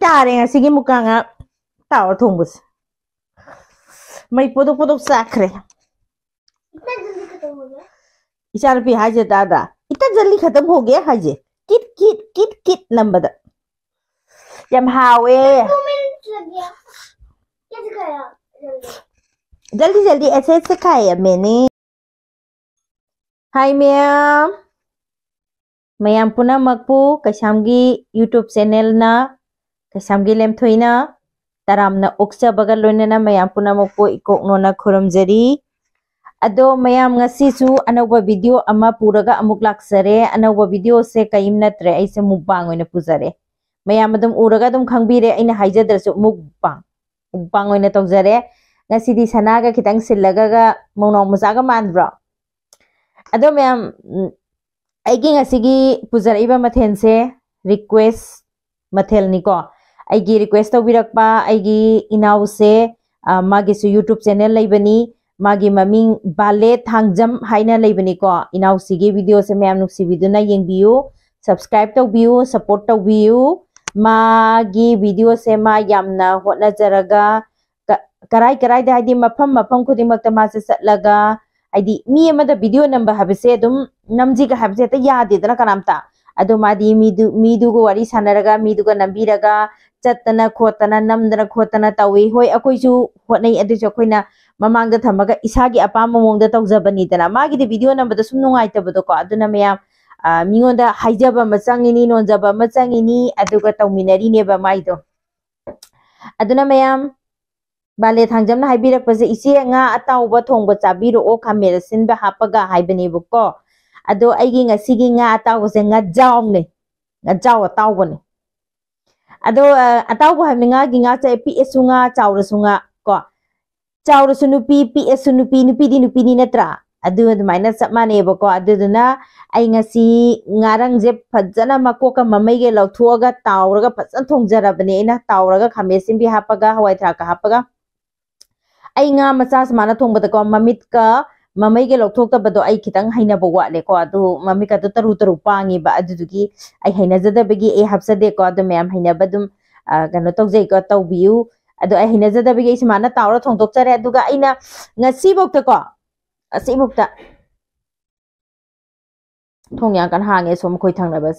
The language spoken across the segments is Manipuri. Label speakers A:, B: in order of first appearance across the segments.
A: tare ngasigi mukanga tawar thongbus mai podok sakre इचार भी हाजे दादा इतना जल्दी खत्म हो गया हाजे किट किट किट किट नंबर जब हावे जल्दी जल्दी ऐसे ऐसे खाया मैंने हाय मैम पुनः मकपू कैसामगी यूट्यूब चैनल ना कैसामगी लेमथोइना तरामना उक्सा बगल लोइना मैम पुनः मकपू इकोकनोना खुरमजरी अदो मैम ngasisu anauba video ama puraga amuk laksare anauba video se kaim natre aise mukbang oina pujare मैम adum uraga adum khangbire aina haijadrasu mukbang oina tawjare ngasidi sanaga kitang sillaga ga mongno musaga mandbro ado मैम aigi ngasigi pujare iba mathen se request mathel niko aigi request tawbirakpa aigi inau se magi su YouTube channel laibani मागी ममिंग बाले थांगजम हाइना लेबनी को इनाउ सिगे वीडियो से मैम नुक्सी बिदुना येंबियु सब्सक्राइब तौबियु सपोर्ट तौबियु मागी वीडियो से मा यामना होना जरगा कराई दा हाइदी मफम खुदिमक मा से सटलगा हाइदी मी अमदा वीडियो नंबर हबसे अदुम नमजी का हबसे त यादेदना कनामता अदो मादी मीदु को वारी सानरगा मीदु को नंबीरगा चतना खोतना नमदना खोतना तवी होय अकोइसु होनै अदुसु अखोइना ममांगदा थमगा इसागी अपाम मोंगदा तौजबनीदना मागी दे वीडियो नंबर सुम नुंगाइतबदो को अदुना मैम मिंगोंदा हाइजबा मचंगिनी नोंजबा मचंगिनी अदुगा तौमिनरी नेबा माइदो अदुना मैम बाले थांजमना हाइबिरकपसे इसे nga atawba thongba chabiro o khamera sinba hapaga haibanibuko ado aigi ngasigi nga atawse nga jawne nga jaw atawbane ado atawba hamninga gi nga cha PS nga chawrasunga ko chawrasu nupi PS nupi nupi ni natra adu admaina sapmane bako aduduna ai ngasi ngarang je phajana makoka mamai ge lawthuaga tawraga phasan thongjarabane ina tawraga khamesim bi hapaga hawai thaka hapaga ai nga macha samana thongbada ko mamit ka mamai ge lawthoktabado ai khitang haina bo wale ko adu mamika to taru pangi ba adugi ai haina jadabagi e hapsade ko adu ma'am haina badum kano tawjai ko tawbiu ado ai hina jadabagi ismana tawra thongdokchare aduga aina ngasi bokta ko asi bokta thongya kan hange som khoi thangna bas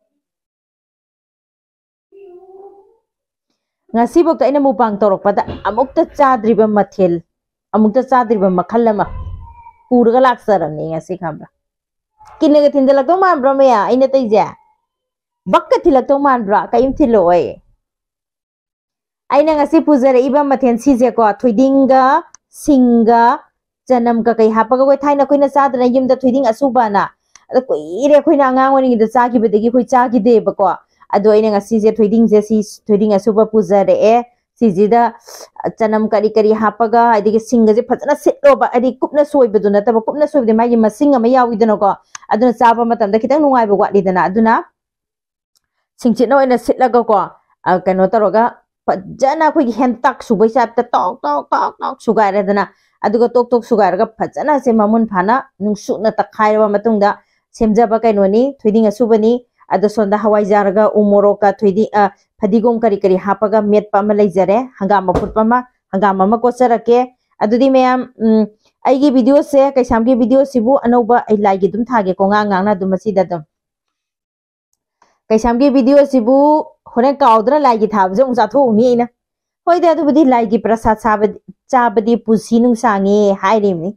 A: ngasi bokta aina mupang torok pada amukta chadriba mathel amukta chadriba makhalama purga laksaramne ngasi khambra kinega thinjalak to man bro meya aina teija bakka thilak to man bra kaim thiloi aina ngasi pujare iba mathen sije ko thoidinga singa janam ka kai hapaga koi thaina koina sadana yumda thoiding asubana ada koire koina angang wani da chaki bedegi koi chaki de ba ko ado aina ngasi je thoiding je si thoiding asuba pujare e sijida janam kari kari hapaga adige singa je phajana sitlo ba adi kupna soibadu na taba kupna soibde magi masinga ma yawidana ko aduna chaba matam da kitang nungai ba wali dana aduna singchino ina sitlaga ko kano taroga फजना कोई हेंतक सुबै साबता टक सुगाइरदना अदुगा टोक सुगाइरगा फजना से मामुन फाना नुंगसुना तखाइरबा मतुंगदा सेमजाबा कैनोनी थोइदिंग असुबनी अदो सोंदा हवाइजारगा उमोरोका थोइदि फदिगोम करी करी हापगा मेटपा मा लैजरे हंगामा फुटपामा हंगामा मा कोचरके अदुदि मैम आइगी वीडियो से कैसामगी वीडियो सिबु अनौबा आई लाइगी दुम थागे को ngang na dum masida dum कैसामगी वीडियो सिबु होने काउद्रा लाइगी थाबजे उंसा थोउनी इना होइदे अदुबदि लाइगी प्रसाद चाबदि पुसी नुंसांगे हाइरेमनि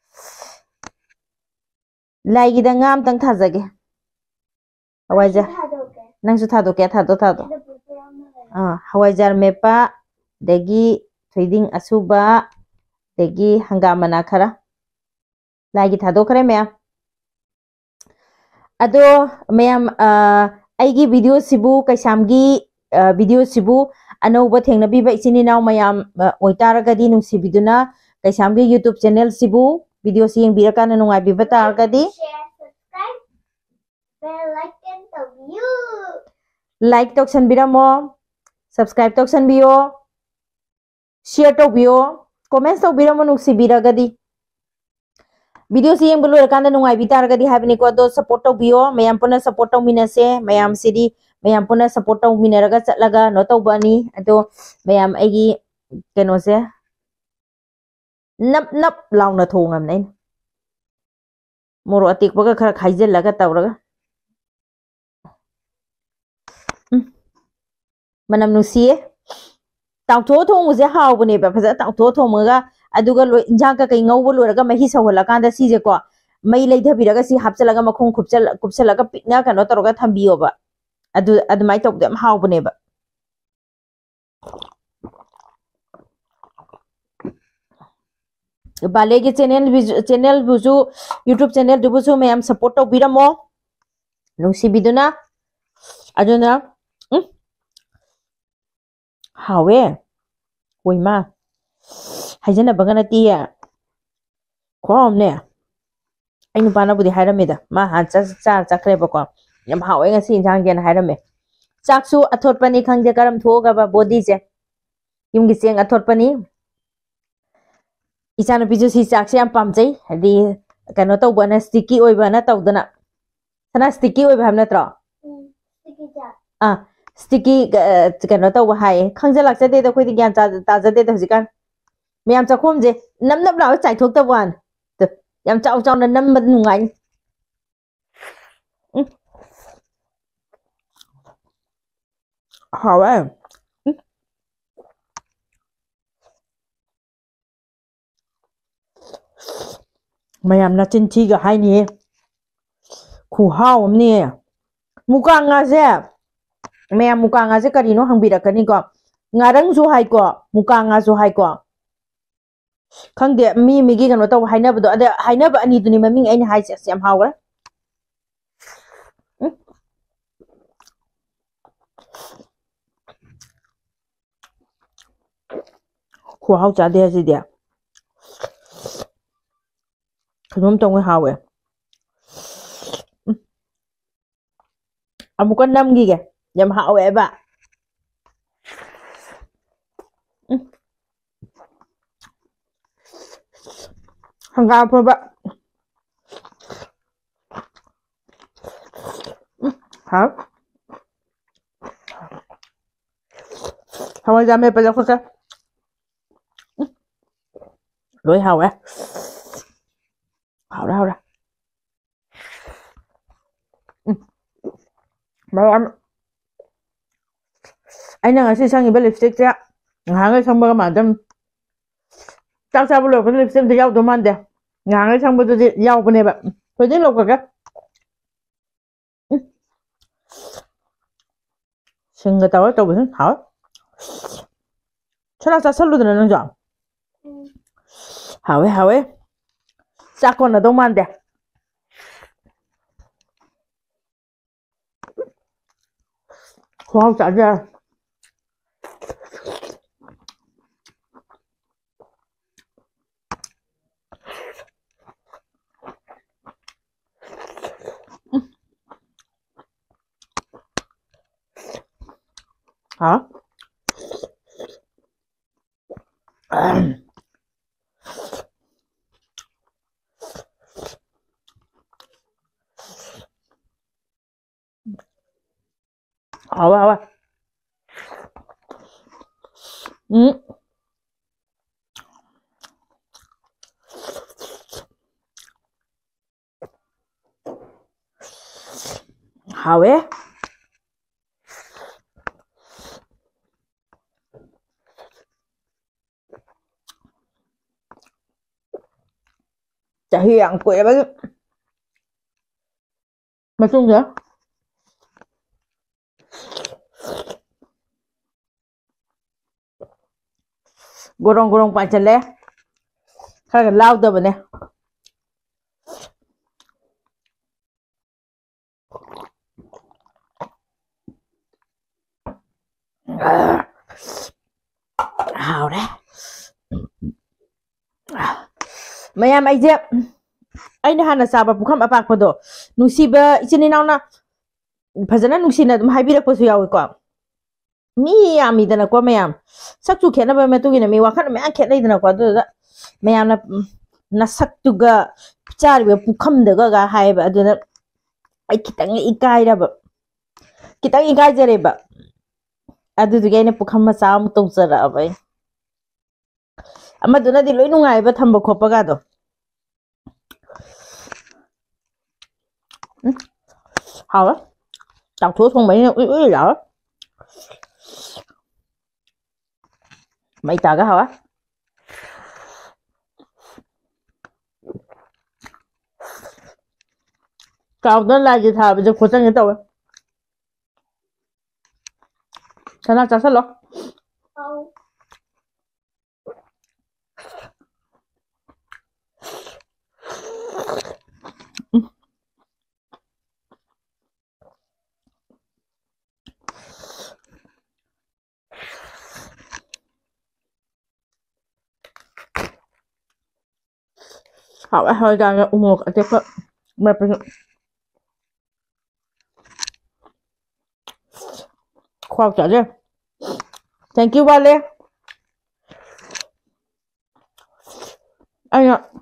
A: लाइगी दा ngam tang thajage हवाइजार नंगसु थादोके थादो हवाइजार मेपा दगी थोइदिंग असुबा दगी हंगामना खरा लाइगी थादो खरे मैम अदो मैम आइगी वीडियो सिबु कैसामगी वीडियो सिबु अनौबा थेंगनबीबा इचिनिनाव मयाम ओइतारगदी नुंसिबिदुना कैसामगी यूट्यूब चैनल सिबु वीडियो से येंबिरकाना नुंगाइबिबा तारगदी लाइक तौसनबिरमो सब्सक्राइब तौसनबियो शेयर तौबियो कमेंट्स तौबिरमो नुंसिबिरगदी वीडियो से येंब लोरकाना नुंगाइबि तारगदी हाबिनि को दो सपोर्ट तौबियो मयाम पुना सपोर्ट तौमिनसे मयाम सिदी mayam puna support tau mineraga chatlaga no tau bani ado mayam aigi keno se nap nap launa thongam nei moro atik baga khara khaijel laga tawraga manam nusiye tau tho thong use haw bune ba phaja tau tho thomaga aduga lo injang ka kai ngau bolo raga mahi sawala kanda si je ko mai leidhabiraga si hapchalaga makhong kupchalaga pitna kano toroga thambiyo ba adu mai tok dem haw bune ba bale ke channel buju YouTube channel dubusu mayam support to biramo nungsi biduna aduna hawe oima hajana bagana tiya khom ne ai nu bana budi hairame da ma han cha chakre ba ko yam hawe nga si jang gen hairame chaksu athot pani khangje karam thoga ba body je yumgi cheng athot pani ichana piju si chak se am pamjai hadi kano to bana sticky oi bana tawdana sana sticky oi bhamna tra sticky ja sticky kano to hai khangje lakse de da khoi di gyan ta ja de da hjikan miyam chakhom je nam nam law chai thok ta wan yam chau chau na nam man ngai hawa mayam na chin thi ga hai ni khu haw ni muka nga se mayam muka nga se kari no hangbira kani ko ngarang su hai ko muka nga su hai ko khangde mi gi kano taw haina bado ada haina ba ani duni maming aini hai se am hawa khu haw cha de ji dia khanom tong hawe amukan nam gi ge yam hawe ba hanga pho ba ha hawa jame pa la khosa loi hawe hào ra mà anh đang ở trên sang cái lipstick chứ hàng cái xong bao mà trong sao sao bây giờ cái lipstick thì giao tụi mình đấy hàng cái xong bao giờ giao bên này bạn tôi biết lâu cả xin người tao tao biết hỏi sao sao sao luôn rồi nó chọn hỏi sao con ở đâu mà đấy khoa trả ra hả hả hawe chả hiền quệ bác mà chung nữa gorong pancen le khaga law da bane hào đấy mayam ai je ai na hana saba bukham apak podo nusiba ichini nauna phajana nusina dum haibirak pasu yawi ko mi ami dana ko mayam sakchu khena ba metu gina mi wakhan me an khenai dana ko do da mayam na saktu ga char be bukham da ga hai ba do na ai kitang ikai ra ba kitang ikajareba adudugi aina pukham macha am tawjara bai amaduna di loi nungai ba thamba khopa ga do hawa tao thua thong mai ui ui la mai ta ga hawa tao đó là gì thà bây giờ khó chăng như tao ấy sao nào chả sao lo好啊，好的，我这个没不是khoa trả đi thank you Vale anh ạ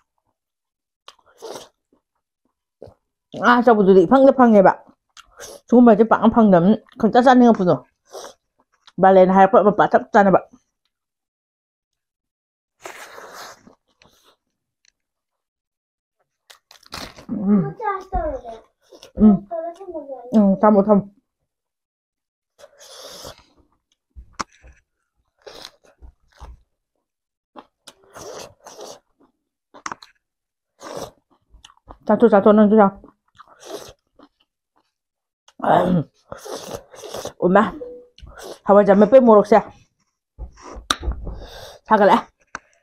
A: sao buổi đi phăng phăng này bạn chúng mày cái bạn phăng lắm không chắc chắn không rồi Vale hai bạn bạn chắc chắn bạn tham một tham sao thôi nâng sao ủa mà how giờ mới biết mua được xe sao cái lẽ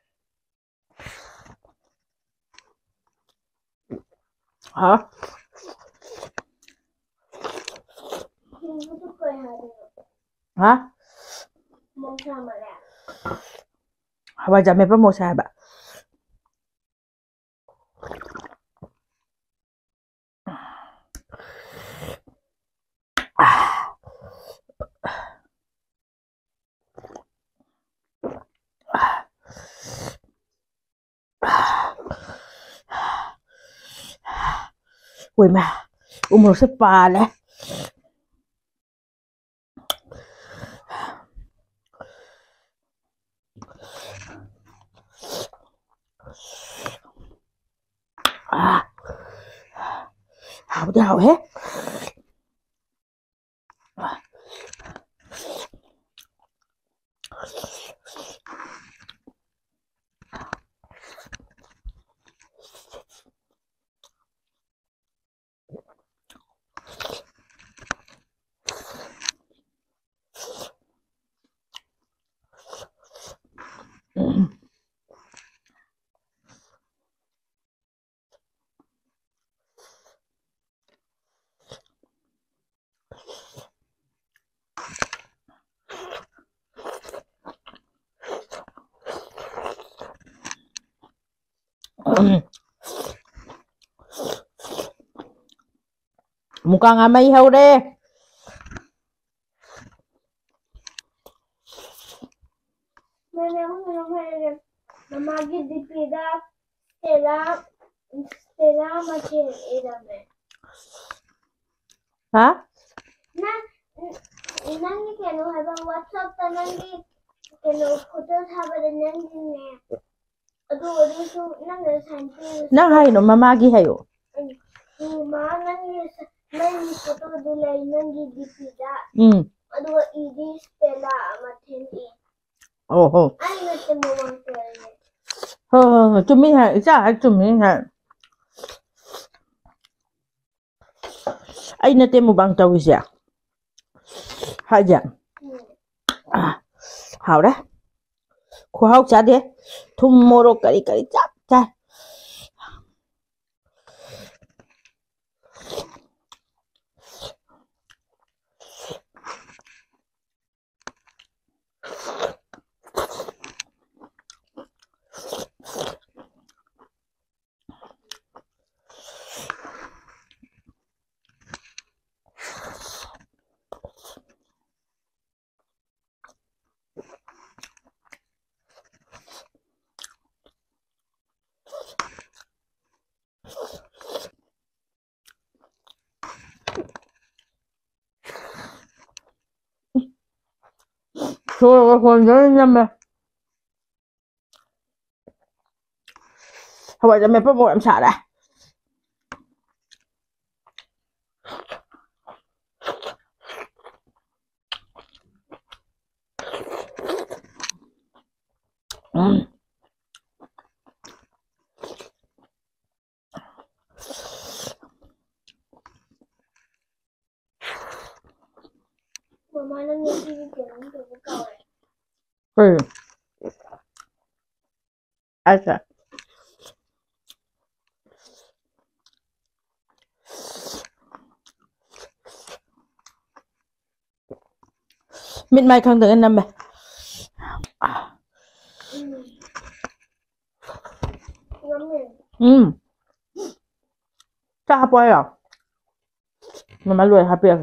A: hả hả how giờ mới biết mua xe bạn ui mà umur sepale hảo đi hảo hết mukhang nga may ihaw re
B: Mamagi dipida Stella Machel edame
A: hả
B: nangi kenu haba WhatsApp ta nangi kenu photo thabada nangi ne adu su nangi santi
A: nang hay no mamagi hayo
B: ma nangi photo dilai nangi dipida adu idi Stella Machel
A: oh
B: ai na temo wangtere
A: chúng mình hãy trả chúng mình hãy anh là tên một bằng tàu gì à hai dạng hảo đấy khoa học trả đi thùng mô rô cari cari chắp chai Sure, con nhâm Hawai cho mẹ một em xả đây.
B: Mama đang nghe TV tiếng từ cái cầu này.
A: Asa. Mịn mai không được ăn nằm mày. Chắc hấp quay à? Mà má lùi hấp biệt.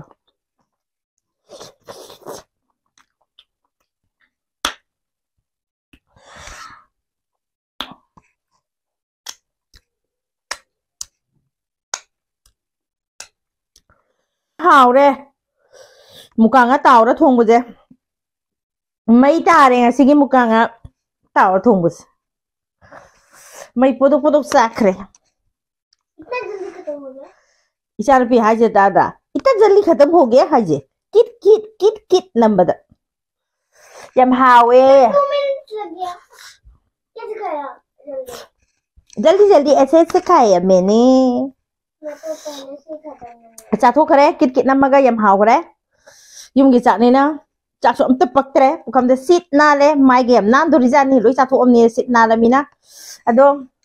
A: Hào đây. Muka nga tao đã thùng bùi mấy ta đây nga sige muka nga tao đã thùng bùi mấy putuk sak re.
B: इतना जल्दी खत्म हो गया
A: इशारा पे हाजे दादा इतना जल्दी खत्म हो गया हाजे किट किट किट किट नंबर यम हावे
B: 2 मिनट लग गया कैसे खाया जल्दी
A: जल्दी जल्दी ऐसे ऐसे खाया मैंने
B: मैं तो पहले से ही खत्म हो गया
A: चाट हो करे किट किट नंबर का यम हाव करे युम की चाट ने ना चाट सो अमत पक करे पुकम दे सिट ना ले माई गेम ना दो रिजा नहीं लोई चाट हो अमने सिट ना ले मीना अदो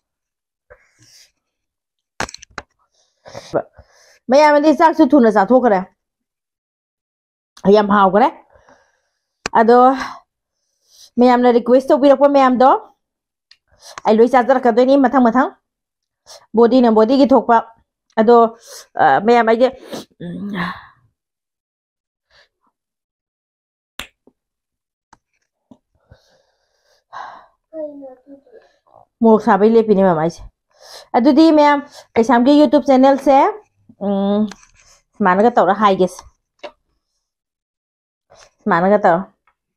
A: मैं मैं दिस चाट थुना चाट हो करे यम हाव करे अदो मैं हमने रिक्वेस्ट तो बिरक मैं हम दो आई लोई चाट जरा कर दो नहीं मथंग मथंग बॉडी ने बॉडी की थोक पा अदो मैं हम आइए मोर साबे ले पिने में आइए अदुदी मैं कैसाम के YouTube चैनल से माना का तौर हाई गेस माना का तौर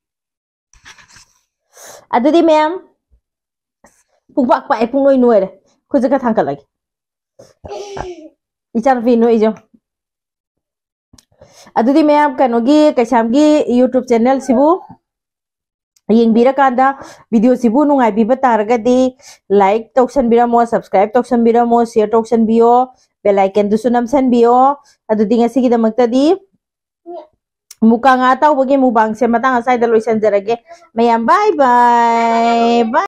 A: अदुदी मैं पुंग पाक पाए पुंग नोई नोई रे कुछ जगह थंग कर लगी इचार भी नोई जो अदुदी मैं कनोगी कैसाम की YouTube चैनल सिबु येंबिरकांदा वीडियो सिबु नुंगाइबिबा तारगदी लाइक तौसनबिरमो सब्सक्राइब तौसनबिरमो शेयर तौसनबियो बेल आइकन दुसु नमसनबियो अदुदी ngasi gidamakta di muka nga tawbagi mubang se matang asai da loisan jarage mayam bye bye bye